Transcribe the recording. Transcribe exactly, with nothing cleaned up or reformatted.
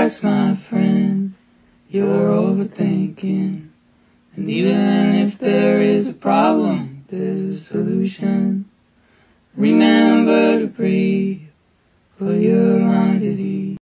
relax, my friend. You're overthinking. And even if there is a problem, there's a solution. Remember to breathe. Put your mind at ease.